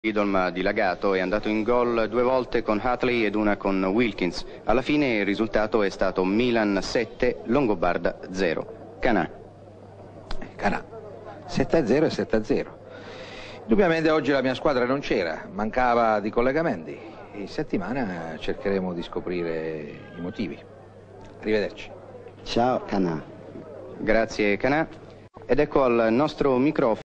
Idolm ha dilagato, è andato in gol 2 volte con Hatley ed una con Wilkins. Alla fine il risultato è stato Milan 7, Longobarda 0. Canà. 7-0 e 7-0. Indubbiamente oggi la mia squadra non c'era, mancava di collegamenti. In settimana cercheremo di scoprire i motivi. Arrivederci. Ciao Canà. Grazie Canà. Ed ecco al nostro microfono